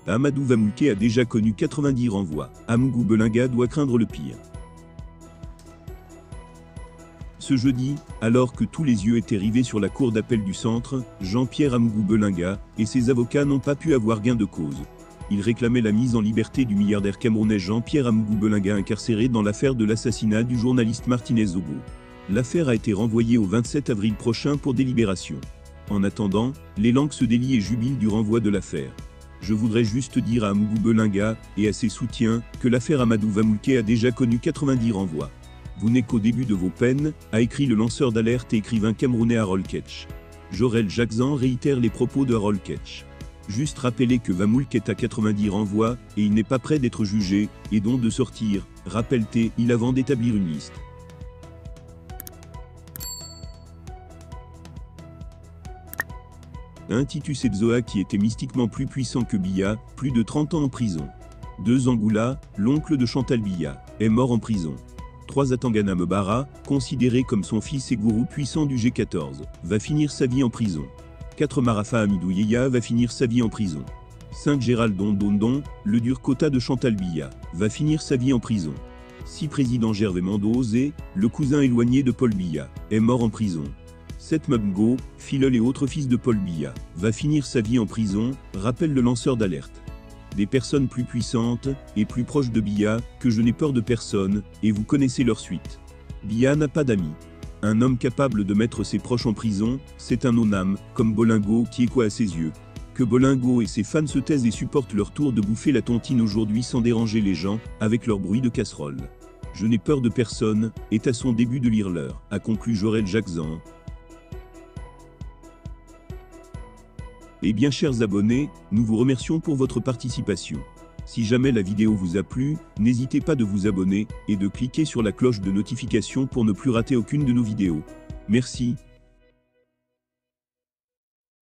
Amadou Vamouké a déjà connu 90 renvois. Amougou Belinga doit craindre le pire. Ce jeudi, alors que tous les yeux étaient rivés sur la cour d'appel du centre, Jean-Pierre Amougou Belinga et ses avocats n'ont pas pu avoir gain de cause. Ils réclamaient la mise en liberté du milliardaire camerounais Jean-Pierre Amougou Belinga incarcéré dans l'affaire de l'assassinat du journaliste Martinez Zogo. L'affaire a été renvoyée au 27 avril prochain pour délibération. En attendant, les langues se délient et jubilent du renvoi de l'affaire. Je voudrais juste dire à Amougou Belinga et à ses soutiens que l'affaire Amadou Vamouké a déjà connu 90 renvois. Vous n'êtes qu'au début de vos peines, a écrit le lanceur d'alerte et écrivain camerounais Harold Ketch. Jorel Jackson réitère les propos de Harold Ketch. Juste rappeler que Vamouké est à 90 renvois, et il n'est pas prêt d'être jugé, et donc de sortir, rappelle-t-il avant d'établir une liste. Un Titus Ebzoa qui était mystiquement plus puissant que Biya, plus de 30 ans en prison. 2 Angoula, l'oncle de Chantal Biya, est mort en prison. 3 Atangana Mbara, considéré comme son fils et gourou puissant du G14, va finir sa vie en prison. 4 Marafa Amidou Yeya va finir sa vie en prison. 5 Gérald Dondondon, le dur quota de Chantal Biya, va finir sa vie en prison. 6 Président Gervais Mendoza, le cousin éloigné de Paul Biya, est mort en prison. 7 Mabgo, filleul et autre fils de Paul Biya, va finir sa vie en prison, rappelle le lanceur d'alerte. Des personnes plus puissantes et plus proches de Biya, que je n'ai peur de personne, et vous connaissez leur suite. Biya n'a pas d'amis. Un homme capable de mettre ses proches en prison, c'est un onam, comme Bolingo qui est quoi à ses yeux. Que Bolingo et ses fans se taisent et supportent leur tour de bouffer la tontine aujourd'hui sans déranger les gens, avec leur bruit de casserole. Je n'ai peur de personne, est à son début de lire l'heure, a conclu Jorel Jackson. Eh bien chers abonnés, nous vous remercions pour votre participation. Si jamais la vidéo vous a plu, n'hésitez pas de vous abonner, et de cliquer sur la cloche de notification pour ne plus rater aucune de nos vidéos. Merci.